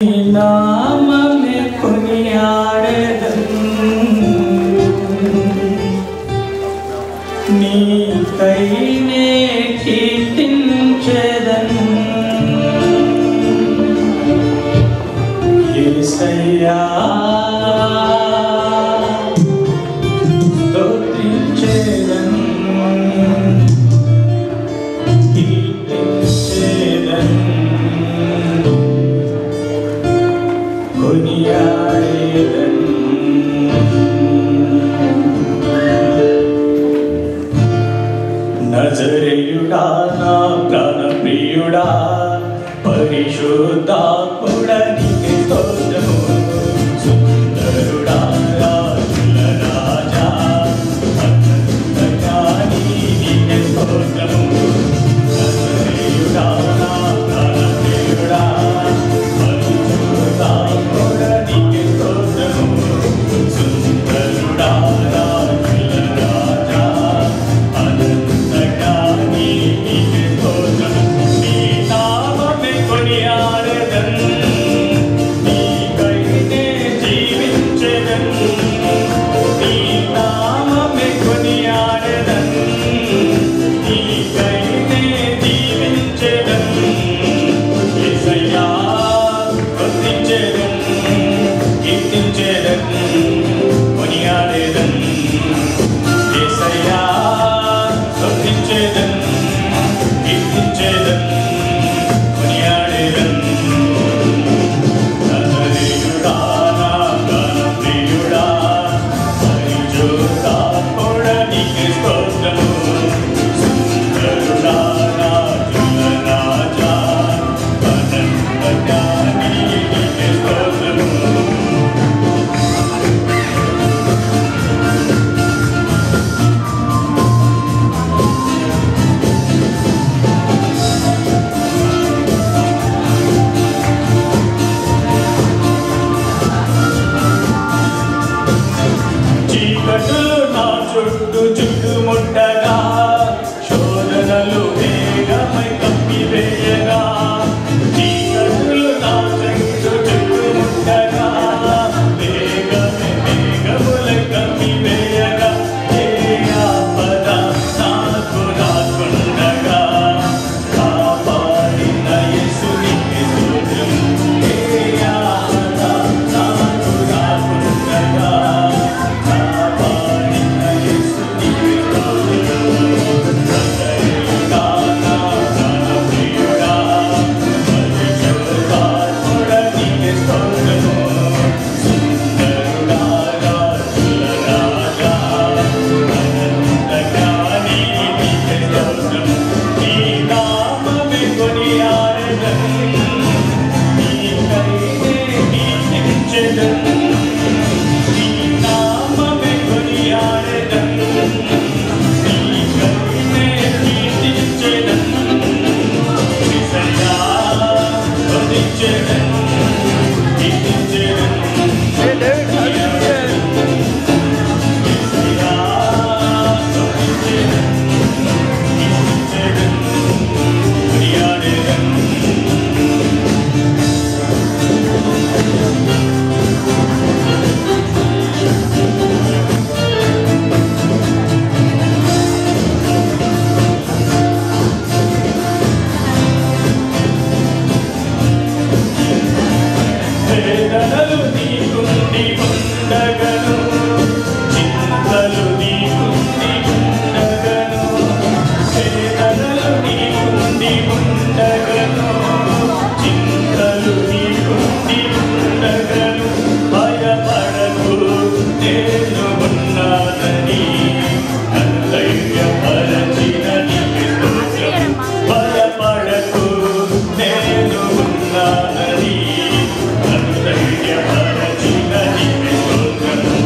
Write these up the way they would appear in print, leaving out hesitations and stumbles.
నామమే కొనియాడెదను నీకైనే కీర్తించెదను యేసయ్యా స్తుతించెదను కీర్తించెదను కొనియాడెదను నజరేయుడా నా ప్రాణ ప్రియుడా పరిశుద్ధాత్ముడా నీకే స్తోత్రము సుందరుడా రాజుల రాజా అనంతగా నీకే స్తోత్రము నజరేయుడా నా ప్రాణ ప్రియుడా పరిశుద్ధాత్ముడా నీకే స్తోత్రము సుందరుడా రాజుల రాజా అనంతగా నీకే స్తోత్రము నీ నామమే కొనియాడెదను నీకైనే జీవించెదను నీ నామమే కొనియాడెదను నీకైనే జీవించెదను యేసయ్యా స్తుతించెదను కీర్తించెదను కొనియాడెదను యేసయ్యా స్తుతించెదను కీర్తించెదను కొనియాడెదను నజరేయుడా నా ప్రాణ ప్రియుడా పరిశుద్ధాత్ముడా నీకే స్తోత్రము సుందరుడా రాజుల రాజా అనంతగా నీకే స్తోత్రము చీకటులు నా చుట్టూ చుట్టుముట్టగా శోధనలు వేగమై కప్పివేయగా చీకటులు నా చుట్టూ చుట్టుముట్టగా వేగములై కప్పివేయగా ఏ ఆపద నాకు రాకుండగా కాపాడిన యేసునికి స్తోత్రం ఏ ఆపద నాకు రాకుండగా కాపాడిన యేసునికి స్తోత్రం నజరేయుడా నా ప్రాణ ప్రియుడా పరిశుద్ధాత్ముడా నీకే స్తోత్రము సుందరుడా రాజుల రాజా అనంతగా నీకే స్తోత్రము నీ నామమే కొనియాడెదను నీకైనే కీర్తించెదను నీ నామమే కొనియాడెదను నీకైనే కీర్తించెదను యేసయ్యా స్తుతించెదను కీర్తించెదను కొనియాడెదను యేసయ్యా స్తుతించెదను కీర్తించెదను కొనియాడెదను వేదనలు నీకుండి ఉండగను చింతలు నీకుండి ఉండగను వేదనలు నీకుండి ఉండగను చింతలు నీకుండి ఉండగను భయపడకు నేను ఉన్నానని ధైర్యపరచిన నీకే స్తోత్రం భయపడకు నేను ఉన్నానని ధైర్యపరచిన నీకే స్తోత్రం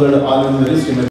సోదరుడు ఆనందరి శ్రీమతి